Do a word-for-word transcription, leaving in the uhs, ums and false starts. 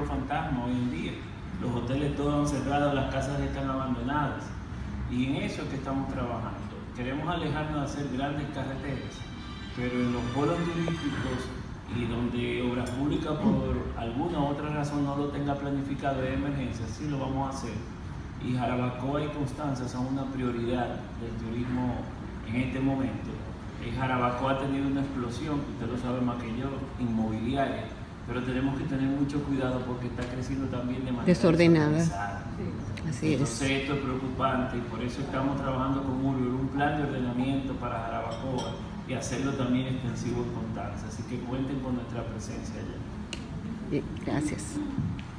pueblo fantasma hoy en día. Los hoteles todos han cerrado, las casas están abandonadas. Y en eso es que estamos trabajando. Queremos alejarnos de hacer grandes carreteras, pero en los polos turísticos y donde Obras Públicas por alguna u otra razón no lo tenga planificado de emergencia, sí lo vamos a hacer. Y Jarabacoa y Constanza son una prioridad del turismo en este momento. Eh, Jarabacoa ha tenido una explosión, usted lo sabe más que yo, inmobiliaria, pero tenemos que tener mucho cuidado porque está creciendo también de manera desordenada. desorganizada. Sí. Así Entonces es. esto es preocupante y por eso estamos trabajando con Urbe un plan de ordenamiento para Jarabacoa y hacerlo también extensivo en Constanza. Así que cuenten con nuestra presencia allá. Bien, gracias.